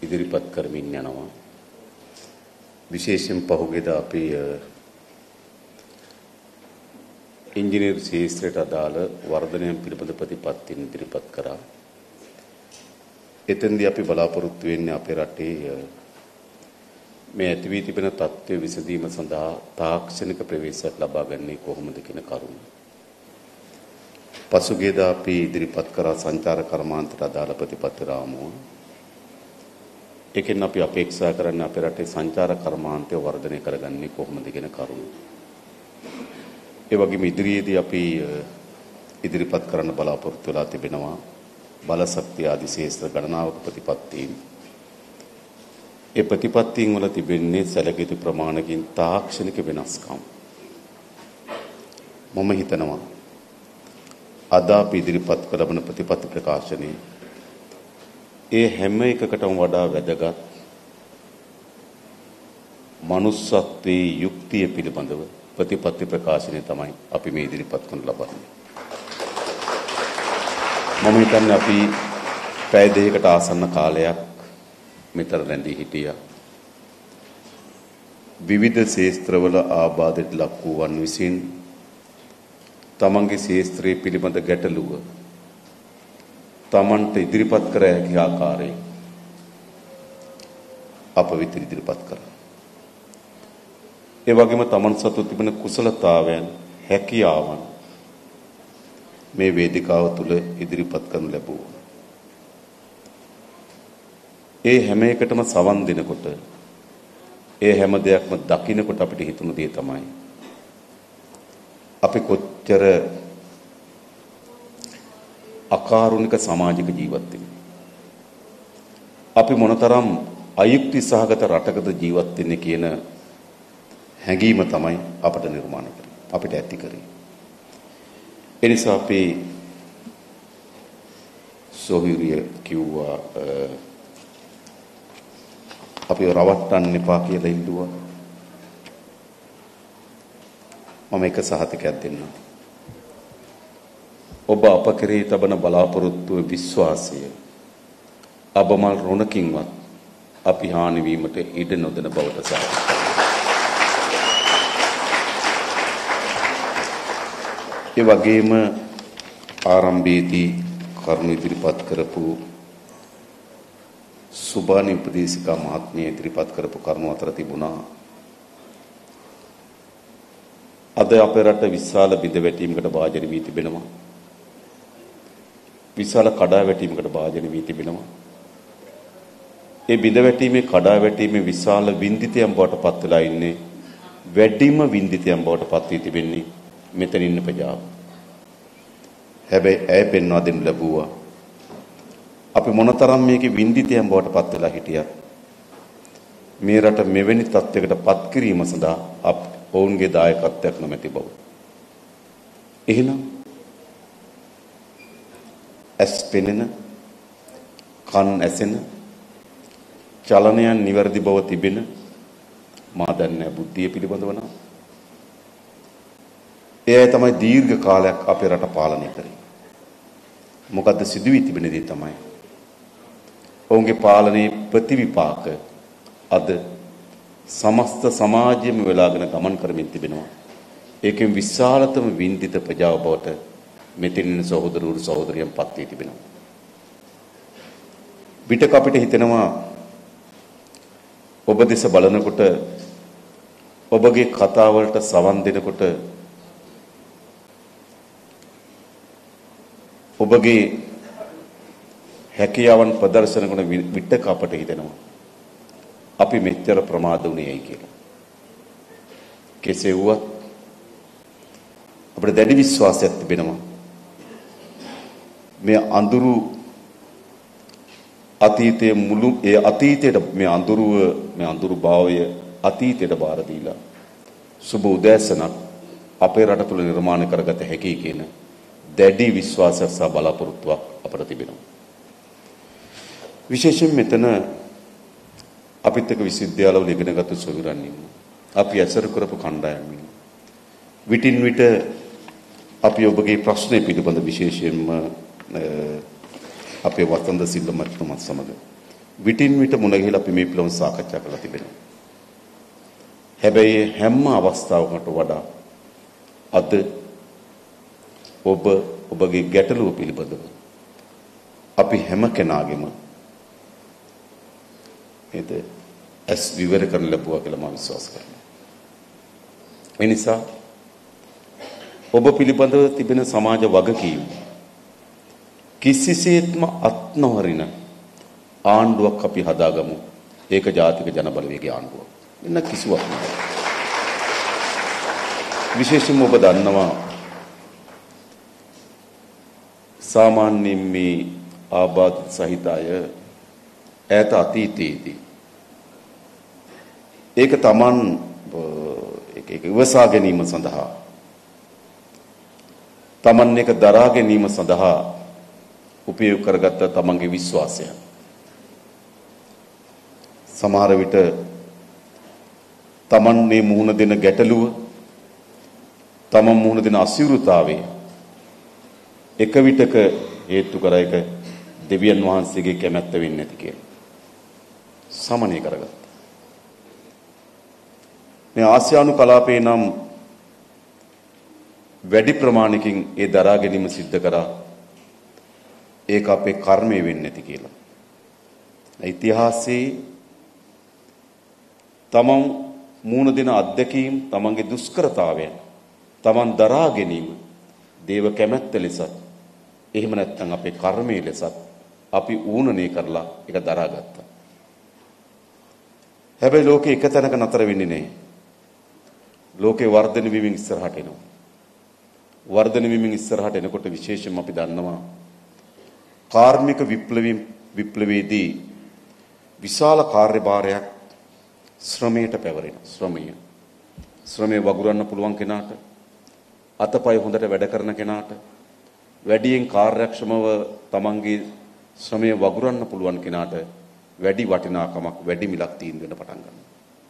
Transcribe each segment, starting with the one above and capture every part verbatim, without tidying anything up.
ඉදිරිපත් කරමින් යනවා. විශේෂයෙන් පහුගියදා අපි ඉංජිනේරු ශාස්ත්‍රයට අදාළ වර්ධනයන් පිළිබඳ ප්‍රතිපත්තින් ඉදිරිපත් කරා. එතෙන්දී අපි බලාපොරොත්තු වෙන්නේ අපේ රටේ මේ ඇති වී තිබෙන තත්ත්වය විසඳීම සඳහා තාක්ෂණික ප්‍රවේශයක් ලබා ගන්නේ කොහොමද කියන කරුණ. පසුගියදා අපි ඉදිරිපත් කරා සංචාර කර්මාන්තයට අදාළ ප්‍රතිපත්ති රාමුව. ඒකෙන් අපි අපේක්ෂා කරන්නේ අපේ රටේ සංචාර කර්මාන්තය වර්ධනය කරගන්නේ කොහොමද කියන කරුණ. ඒ වගේම ඉදිරියේදී අපි ඉදිරිපත් කරන්න බලාපොරොත්තු වෙලා තිබෙනවා බල ශක්තිය ආදී ශේෂ්ත්‍ර ගණනාවක ප්‍රතිපත්තීන්. ඒ ප්‍රතිපත්තීන් වල තිබෙන්නේ සැලකිය යුතු ප්‍රමාණකින් තාක්ෂණික වෙනස්කම්. මම හිතනවා අද අපි ඉදිරිපත් කරන ප්‍රතිපත්ති ප්‍රකාශනයේ ඒ හැම එකකටම වඩා වැදගත් මනුස්සත්වයේ යුක්තිය පිළිබඳව ප්‍රතිපත්ති ප්‍රකාශනය තමයි අපි මේ ඉදිරිපත් කරන ලබන්නේ. මම හිතන්නේ අපි පැය දෙකකට ආසන්න කාලයක් මෙතන රැඳී හිටියා. විවිධ ශාස්ත්‍රවල ආබාධයට ලක් වූවන් විසින් තමන්ගේ ශාස්ත්‍රයේ පිළිබඳ ගැටලුව තමන්ට ඉදිරිපත් කර හැකි ආකාරයෙන් අප වෙත ඉදිරිපත් කරා. ඒ වගේම තමන් සතු තිබෙන කුසලතාවයන් හැකියාවන් මේ වේදිකාව තුළ ඉදිරිපත් කරනු ලැබුවා. ඒ හැම එකටම සවන් දෙනකොට ඒ හැම දෙයක්ම දකින්නකොට අපිට හිතුණු දේ තමයි අපි කොච්චර අකාරුණික සමාජික ජීවත් වෙන්නේ. අපි මොනතරම් අයුක්ති සහගත රටකද ජීවත් වෙන්නේ කියන හැඟීම තමයි අපට නිර්මාණය කරන්නේ. අපිට ඇති කරේ. ඒ නිසා අපි සොහිරිය කිව්වා අපි රවට්ටන්න එපා කියලා ඉල්ලුවා. මම එක සහතිකයක් දෙන්නම්. ඔබ අප කෙරෙහි තබන බලාපොරොත්තුව විශ්වාසය අබමල් රොණකින්වත් අපි හානි වීමට ඉඩ නොදෙන බවට සාකච්ඡා. ඒ වගේම ආරම්භයේදී කරුණු ඉදිරිපත් කරපු සුබානි උපදේශිකා මහත්මිය ඉදිරිපත් කරපු කරුණු අතර තිබුණා අද අපේ රට විශාල බිඳවැටීමකට භාජනය වී තිබෙනවා. විශාල කඩාවැටීමකට භාජනය වී තිබෙනවා. ඒ බිඳවැටීමේ කඩාවැටීමේ විශාල වින්දිතයන් බවට පත් වෙලා ඉන්නේ වැඩිම වින්දිතයන් බවට පත් වී තිබෙන්නේ මෙතන ඉන්න ප්‍රජාව. හැබැයි ඇය පෙන්වා දෙන්න ලැබුවා අපි මොනතරම් මේකේ වින්දිතයන් බවට පත් වෙලා හිටියත් මේ රට මෙවැනි තත්යකට පත් කිරීම සඳහා අප ඔවුන්ගේ දායකත්වයක් නොමැති බව. එහෙනම් ඇස් පෙනෙන කන් ඇසෙන චලනයන් නිවැරදි බව තිබෙන මා දන්නේ බුද්ධිය පිළිබඳව නම් ඒ තමයි දීර්ඝ කාලයක් අපේ රට පාලනය කරේ. මොකද්ද සිදු වී තිබෙන දේ තමයි ඔවුන්ගේ පාලනයේ ප්‍රතිවිපාක අද සමස්ත සමාජයම වෙලාගෙන ගමන් කරමින් තිබෙනවා. ඒකෙන් විශාලතම වින්දිත ප්‍රජාව බවට මෙතන ඉන්න සහෝදරවරු සහෝදරියන් පත් වී තිබෙනවා. විතක අපිට හිතෙනවා ඔබ දෙස බලනකොට ඔබගේ කතා වලට සවන් දෙනකොට ඔබගේ හැකියාවන් ප්‍රදර්ශන කරන විතක අපට හිතෙනවා අපි මෙච්චර ප්‍රමාද වුණේයි කියලා. කෙසේ වුවත් අපිට දැඩි විශ්වාසයක් තිබෙනවා මේ අඳුරු අතීතයේ මුළු ඒ අතීතයට මේ අඳුරුව මේ අඳුරු භාවය අතීතයට බාර දීලා සුබ උදෑසනක් අපේ රට තුළ නිර්මාණය කරගත හැකි කියන දැඩි විශ්වාසයක් සහ බලාපොරොත්තුවක් අපට තිබෙනවා. විශේෂයෙන් මෙතන අපිත් එක්ක විශ්වවිද්‍යාලවල ඉගෙනගත්තු සොයුරන් ඉන්නවා. අපි ඇසුරු කරපු කණ්ඩායම් ඉන්නවා. විටින් විට අපි ඔබගේ ප්‍රශ්න පිළිබඳ විශේෂයෙන්ම අපේ වතන්ද සිල්ල මහත්මයාත් සමග විටින් විට මුණ ගැහිලා අපි මේ පිළිබඳව සාකච්ඡා කරලා තිබෙනවා. හැබැයි හැම අවස්ථාවකට වඩා අද ඔබ ඔබගේ ගැටලුව පිළිබඳව අපි හැම කෙනාගේම ඒද ඇස් විවර කරන ලැබුවා කියලා මම විශ්වාස කරනවා. ඒ නිසා ඔබ පිළිබඳව තිබෙන සමාජ වගකීම් කිසිසේත්ම අත් නොහරින ආණ්ඩුවක් අපි හදාගමු. ඒක ජාතික ජන බලවේගයේ ආණ්ඩුවක්. වෙන කිසිවක් නෑ. විශේෂයෙන්ම ඔබ දන්නවා සාමාන්‍යයෙන් මේ ආබාධිත සහිත අය ඈත අතීතයේදී ඒක Taman ඒක ඒක ඉවසා ගැනීම සඳහා Taman එක දරා ගැනීම සඳහා උපයෝග කරගත්ත Tamanගේ විශ්වාසය සමහර විට Taman මේ මුහුණ දෙන ගැටලුව Taman මුහුණ දෙන අසිරුතාවේ එක විටක හේතු කර එක දෙවියන් වහන්සේගේ කැමැත්ත වෙන්නේ නැති කියලා සමනය කරගත්තා. මේ ආසියානු කලාපේ නම් වැඩි ප්‍රමාණයකින් ඒ දරා ගැනීම සිද්ධ කරා ඒක අපේ කර්මය වෙන්නේ නැති කියලා. ඉතිහාසයේ තමන් මූණ දෙන අත්දැකීම් තමන්ගේ දුෂ්කරතාවයන් තමන් දරා ගැනීම දේව කැමැත්ත ලෙසත් එහෙම නැත්නම් අපේ කර්මයේ ලෙසත් අපි ඌනනේ කරලා ඒක දරාගත්තා. හැබැයි ලෝකේ එක තැනක නතර වෙන්නේ නැහැ. ලෝකේ වර්ධන වීමෙන් ඉස්සරහට එනවා. වර්ධන වීමෙන් ඉස්සරහට එනකොට විශේෂයෙන්ම අපි දන්නවා කාර්මික විප්ලවීම් විප්ලවයේදී විශාල කාර්යභාරයක් ශ්‍රමයට පැවරෙනවා. ශ්‍රමය. ශ්‍රමයේ වගුරන්න පුළුවන් කෙනාට අතපය හොඳට වැඩ කරන කෙනාට වැඩියෙන් කාර්යක්ෂමව තමන්ගේ ශ්‍රමය වගුරන්න පුළුවන් කෙනාට වැඩි වටිනාකමක් වැඩි මිලක් තීන්දුව වෙන පටන් ගන්නවා.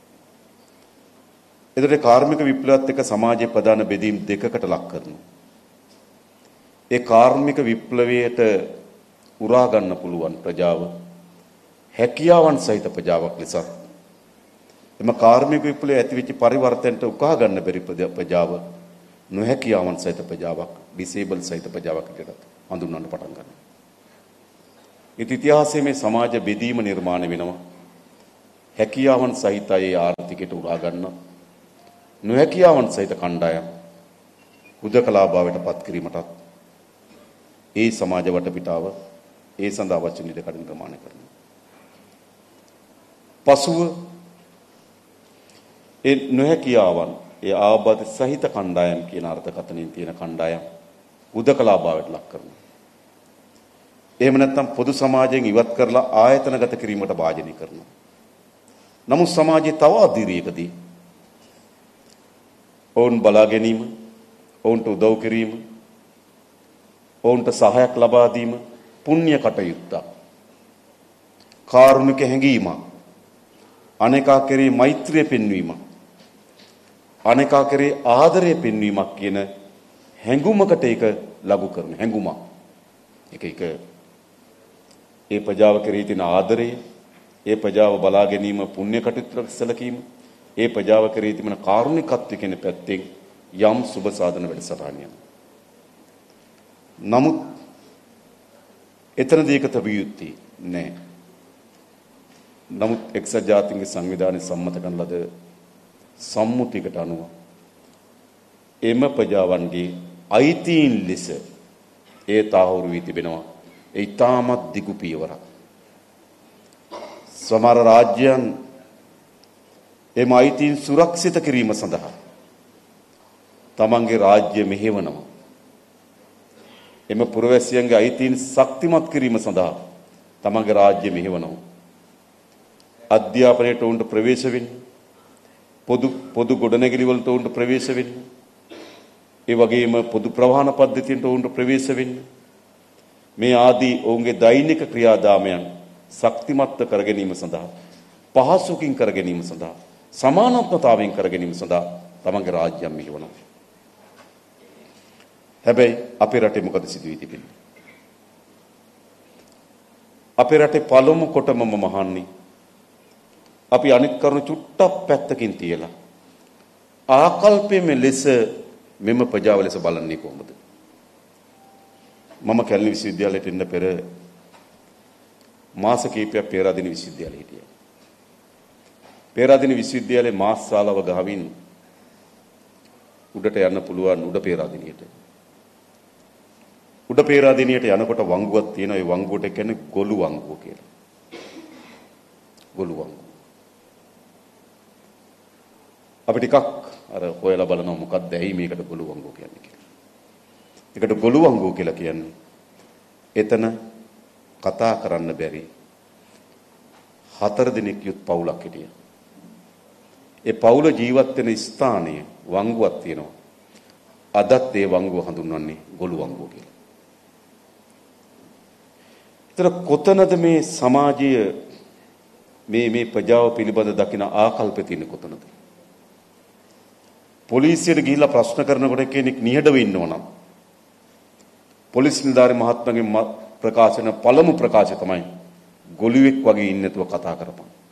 එතකොට කාර්මික විප්ලවයත් එක්ක සමාජයේ ප්‍රධාන බෙදීම් දෙකකට ලක් කරනවා. ඒ කාර්මික විප්ලවයට උරා ගන්න පුළුවන් ප්‍රජාව හැකියාවන් සහිත ප්‍රජාවක් ලෙස එම කාර්මික විප්ලවය ඇතිවෙච්ච පරිවර්තනයට උකහා ගන්න බැරි ප්‍රජාව නොහැකියාවන් සහිත ප්‍රජාවක් ඩිසේබල් සහිත ප්‍රජාවක් විදිහට හඳුන්වන්න පටන් ගන්නවා. ඒත් ඉතිහාසයේ මේ සමාජ බෙදීම නිර්මාණය වෙනවා. හැකියාවන් සහිත අය ආර්ථිකයට උරා ගන්න නොහැකියාවන් සහිත කණ්ඩායම් හුදකලා භාවයට පත් කිරීමටත් ඒ සමාජ වටපිටාව ඒ සඳහා අවශ්‍ය නිරකඩ නිර්මාණය කරනවා. පසුව ඒ නොහැකියාවන් ඒ ආබාධ සහිත කණ්ඩායම් කියන අර්ථකථනයෙන් තියෙන කණ්ඩායම් හුදකලා භාවයට ලක් කරනවා. එහෙම නැත්නම් පොදු සමාජයෙන් ඉවත් කරලා ආයතනගත කිරීමට භාජනය කරනවා. නමුත් සමාජයේ තව අදිරියකදී ඔවුන් බලා ගැනීම, ඔවුන්ට උදව් කිරීම, ඔවුන්ට සහායක් ලබා දීම පුණ්‍ය කටයුත්තක්. කාරුණික හැඟීමක්. අනේකා කෙරෙහි මෛත්‍රිය පෙන්වීමක්. අනේකා කෙරෙහි ආදරය පෙන්වීමක් කියන හැඟුමකට ඒක ලඝු කරන හැඟුමක්. එක එක ඒ ප්‍රජාව කෙරෙහි තියෙන ආදරය, ඒ ප්‍රජාව බලා ගැනීම පුණ්‍ය කටයුත්තක් සැලකීම, ඒ ප්‍රජාව කෙරෙහි තිබෙන කාරුණිකත්වය කියන පැත්තෙන් යම් සුබ සාධන වැඩසටහන් යනවා. නමුත් එතනදී ඒක තිබිය යුත්තේ නැහැ. නමුත් එක්සත් ජාතීන්ගේ සංවිධානයේ සම්මත කරන ලද සම්මුතියකට අනුව එම ප්‍රජාවන්ගේ අයිතීන් ලෙස ඒ තාහුරු වී තිබෙනවා. ඒ ඊටමත් දිගු පියවරක්. සමහර රාජ්‍යයන් එම අයිතීන් සුරක්ෂිත කිරීම සඳහා තමන්ගේ රාජ්‍ය මෙහෙවනවා. එම පුරවැසියන්ගේ අයිතීන් ශක්තිමත් කිරීම සඳහා තමන්ගේ රාජ්‍ය මෙහෙවනවා. අධ්‍යාපනයට උන්ට ප්‍රවේශ වෙන්න, පොදු පොදු ගොඩනැගිලි වලට උන්ට ප්‍රවේශ වෙන්න, ඒ වගේම පොදු ප්‍රවාහන පද්ධතියට උන්ට ප්‍රවේශ වෙන්න, මේ ආදී ඔවුන්ගේ දෛනික ක්‍රියාදාමයන් ශක්තිමත් කර ගැනීම සඳහා, පහසුකින් කර ගැනීම සඳහා, සමානත්වතාවයෙන් කර ගැනීම සඳහා තමන්ගේ රාජ්‍යම් මෙහෙවනවා. හැබැයි අපේ රටේ මොකද සිදු වී තිබෙන්නේ? අපේ රටේ පළමු කොටම මම අහන්නේ අපි අනිත් කරුණු චුට්ටක් පැත්තකින් තියලා ආකල්පයේ ලෙස මෙම ප්‍රජාව ලෙස බලන්නේ කොහොමද? මම කැලණි විශ්වවිද්‍යාලයට එන්න පෙර මාස කිහිපයක් පේරාදෙණි විශ්වවිද්‍යාලයේ හිටියා. පේරාදෙණි විශ්වවිද්‍යාලයේ මාස් ශාලාව ගහමින් උඩට යන්න පුළුවන් උඩ පේරාදෙණියට. උඩ පේරාදෙණියට යනකොට වංගුවක් තියෙනවා. ඒ වංගුවට කියන්නේ ගොළු වංගුව කියලා. ගොළු වංගුව. අපි ටිකක් අර හොයලා බලනවා මොකක්ද ඇයි මේකට ගොළු වංගුව කියන්නේ කියලා. ඒකට ගොළු වංගුව කියලා කියන්නේ එතන කතා කරන්න බැරි හතර දිනක් යුත් පවුලක් හිටියා. ඒ පවුල ජීවත් වෙන ස්ථානයේ වංගුවක් තියෙනවා. අදත් ඒ වංගුව හඳුන්වන්නේ ගොළු වංගුව කියලා. ඒතර කොතනද මේ සමාජය මේ මේ ප්‍රජාව පිළිබඳ දකින ආකල්ප තියෙන්නේ කොතනද? පොලිසියට ගිහිල්ලා ප්‍රශ්න කරනකොට කෙනෙක් නිහඬව ඉන්නවා නම් පොලිස් නිලධාරි මහත්මයාගේ ප්‍රකාශන පළමු ප්‍රකාශය තමයි ගොළුෙක් වගේ ඉන්නේ නැතුව කතා කරපන්.